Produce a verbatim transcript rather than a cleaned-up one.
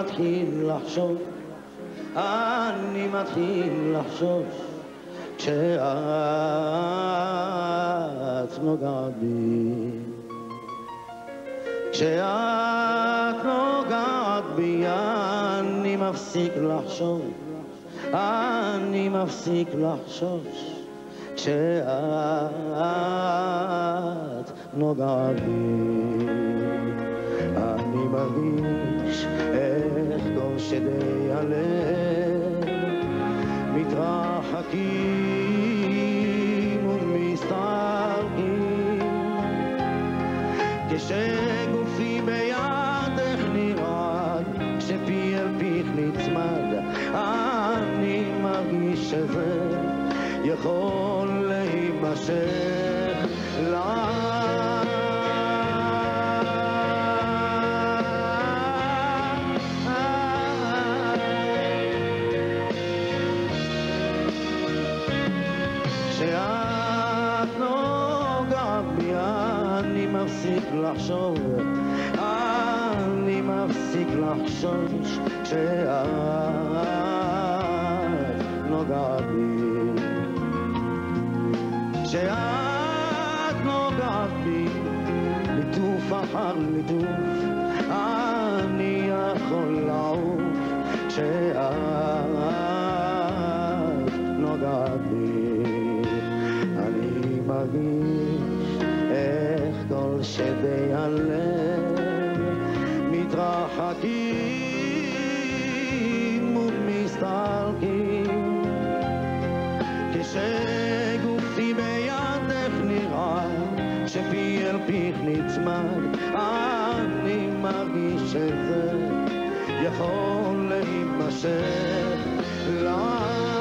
מתחיל לחשוב, אני מתחיל לחשוש כשאת נוגעת בי, כשאת נוגעת בי אני מפסיק לחשוב, אני מפסיק לחשוש כשאת נוגעת בי. אני מרגיש איך כל שדי הלב מתרחקים ומסתרקים, כשגופי בידך נרעד, כשפי אל פיך נצמד, אני מרגיש שזה יכול להימשך לעד. כשאת נוגעת בי אני מפסיק לחשוב, אני מפסיק לחשוש כשאת נוגעת בי, כשאת נוגעת בי ליטוף אחר ליטוף אני יכול לעוף כשאת נוגעת בי. אני מרגיש איך כל שדי הלב מתרחקים ומסתלקים, כשגופי בידך נרעד, כשפי אל פיך נצמד, אני מרגיש שזה יכול להימשך לעד.